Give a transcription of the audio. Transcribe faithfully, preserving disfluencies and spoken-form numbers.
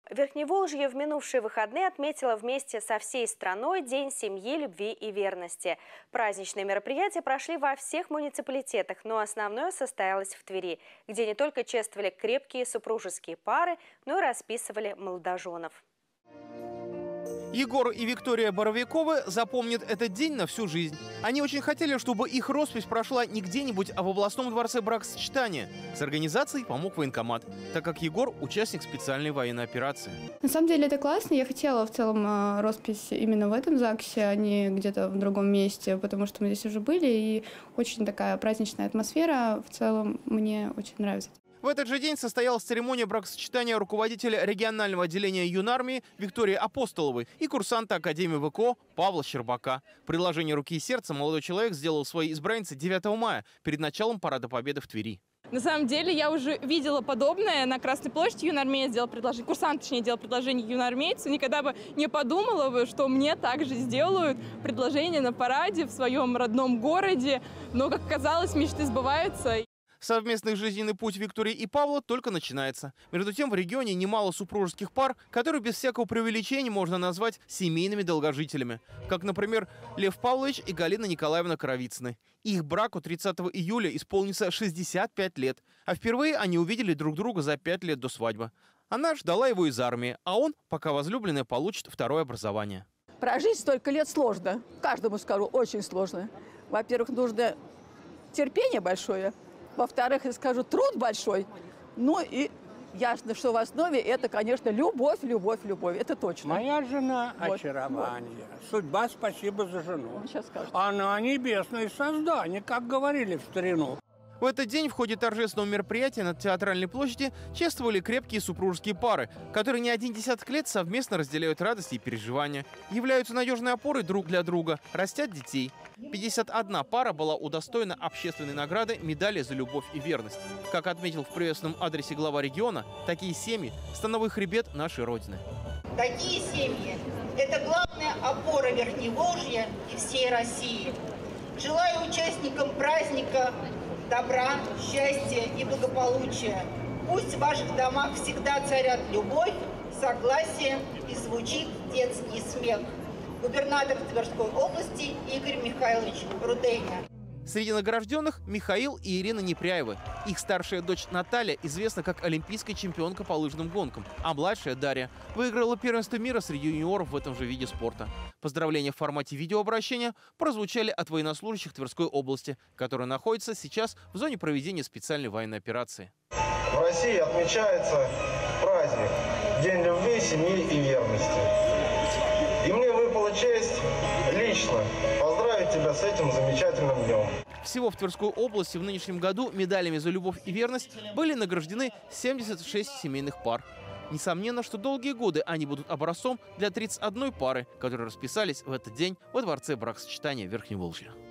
Верхневолжье в минувшие выходные отметило вместе со всей страной День семьи, любви и верности. Праздничные мероприятия прошли во всех муниципалитетах, но основное состоялось в Твери, где не только чествовали крепкие супружеские пары, но и расписывали молодоженов. Егор и Виктория Боровиковы запомнят этот день на всю жизнь. Они очень хотели, чтобы их роспись прошла не где-нибудь, а в областном дворце бракосочетания. С организацией помог военкомат, так как Егор – участник специальной военной операции. На самом деле это классно. Я хотела в целом роспись именно в этом ЗАГСе, а не где-то в другом месте, потому что мы здесь уже были, и очень такая праздничная атмосфера. В целом мне очень нравится. В этот же день состоялась церемония бракосочетания руководителя регионального отделения юнармии Виктории Апостоловой и курсанта Академии ВКО Павла Щербака. Предложение руки и сердца молодой человек сделал своей избраннице девятого мая перед началом Парада Победы в Твери. На самом деле я уже видела подобное на Красной площади. Юнармеец сделал предложение, курсант, точнее, делал предложение юнармейцу. Никогда бы не подумала бы, что мне также сделают предложение на параде в своем родном городе. Но, как оказалось, мечты сбываются. Совместный жизненный путь Виктории и Павла только начинается. Между тем, в регионе немало супружеских пар, которые без всякого преувеличения можно назвать семейными долгожителями. Как, например, Лев Павлович и Галина Николаевна Коровицыны. Их браку тридцатого июля исполнится шестьдесят пять лет. А впервые они увидели друг друга за пять лет до свадьбы. Она ждала его из армии, а он, пока возлюбленная, получит второе образование. Прожить столько лет сложно. Каждому скажу, очень сложно. Во-первых, нужно терпение большое. Во-вторых, я скажу, труд большой. Ну и ясно, что в основе это, конечно, любовь, любовь, любовь. Это точно. Моя жена – вот. очарование. Вот. Судьба, спасибо за жену. Сейчас скажу. Она небесное создание, как говорили в старину. В этот день в ходе торжественного мероприятия на Театральной площади чествовали крепкие супружеские пары, которые не один десяток лет совместно разделяют радости и переживания, являются надежной опорой друг для друга, растят детей. пятьдесят одна пара была удостоена общественной награды медали за любовь и верность. Как отметил в приветственном адресе глава региона, такие семьи – становой хребет нашей Родины. Такие семьи – это главная опора Верхневолжья и всей России. Желаю участникам праздника добра, счастья и благополучия. Пусть в ваших домах всегда царят любовь, согласие и звучит детский смех. Губернатор Тверской области Игорь Михайлович Руденя. Среди награжденных Михаил и Ирина Непряевы. Их старшая дочь Наталья известна как олимпийская чемпионка по лыжным гонкам, а младшая Дарья выиграла первенство мира среди юниоров в этом же виде спорта. Поздравления в формате видеообращения прозвучали от военнослужащих Тверской области, которая находится сейчас в зоне проведения специальной военной операции. В России отмечается праздник День любви, семьи и верности. И мне выпала честь лично поздравить тебя с этим замечательным днем. Всего в Тверской области в нынешнем году медалями за любовь и верность были награждены семьдесят шесть семейных пар. Несомненно, что долгие годы они будут образцом для тридцати одной пары, которые расписались в этот день во дворце бракосочетания Верхневолжья.